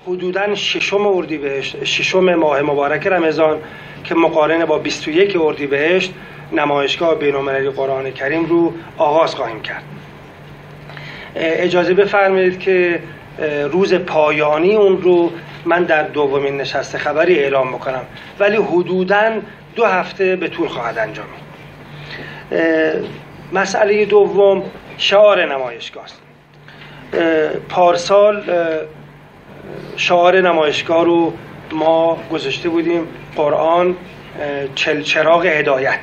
حدوداً ششم ماه مبارک رمضان که مقارن با 21 اردیبهشت نمایشگاه بین‌المللی قرآن کریم رو آغاز خواهیم کرد. اجازه بفرمایید که روز پایانی اون رو من در دومین نشست خبری اعلام میکنم، ولی حدوداً 2 هفته به طول خواهد انجامید. مسئله دوم شعار نمایشگاه است. پارسال شعار نمایشگاه رو ما گذاشته بودیم قرآن چلچراغ هدایت.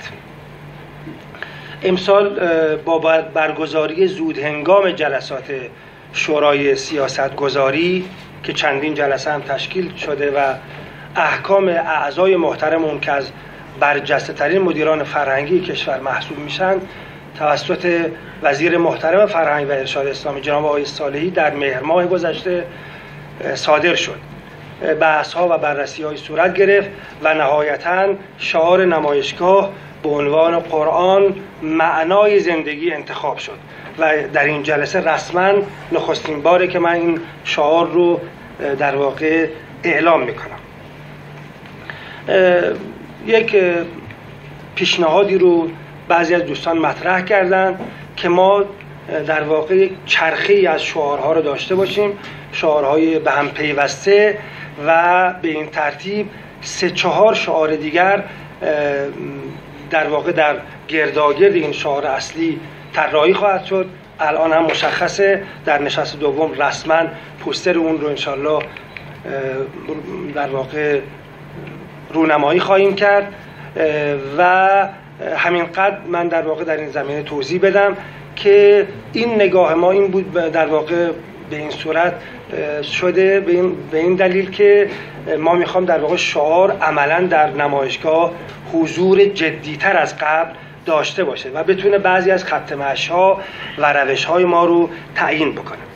امسال با برگزاری زود هنگام جلسات شورای سیاست گذاری که چندین جلسه هم تشکیل شده و احکام اعضای محترمون که از برجسته ترین مدیران فرهنگی کشور محسوب میشن توسط وزیر محترم فرهنگ و ارشاد اسلامی جناب آقای صالحی در مهر ماه گذشته صادر شد. بحث‌ها و بررسی‌های صورت گرفت و نهایتاً شعار نمایشگاه به عنوان قرآن معنای زندگی انتخاب شد و در این جلسه رسما نخستین باره که من این شعار رو در واقع اعلام میکنم. یک پیشنهادی رو بعضی از دوستان مطرح کردن که ما در واقع یک چرخه‌ای از شعارها رو داشته باشیم، شعارهای به هم پیوسته و به این ترتیب 3-4 شعار دیگر در واقع در گرداگرد این شعار اصلی طراحی خواهد شد. الان هم مشخصه، در نشست دوم رسما پوستر اون رو انشالله در واقع رونمایی خواهیم کرد و همینقدر من در واقع در این زمینه توضیح بدم که این نگاه ما این بود در واقع به این صورت شده به این دلیل که ما میخوام در واقع شعار عملا در نمایشگاه حضور جدیتر از قبل داشته باشه و بتونه بعضی از خط مشی‌ها و روش‌های ما رو تعیین بکنه.